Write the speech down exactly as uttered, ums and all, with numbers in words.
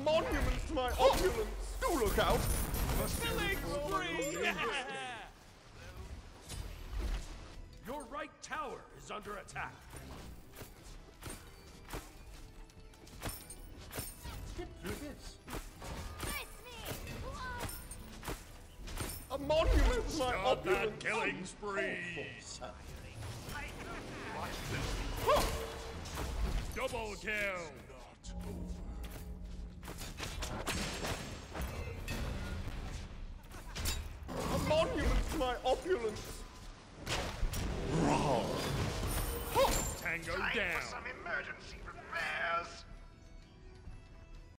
monument to my opulence. Do look out. Killing spree! Your right tower is under attack. Skip through this. A monument to my Start that opulence. killing spree. Double kill. A monument to my opulence. Tango down. Some emergency repair.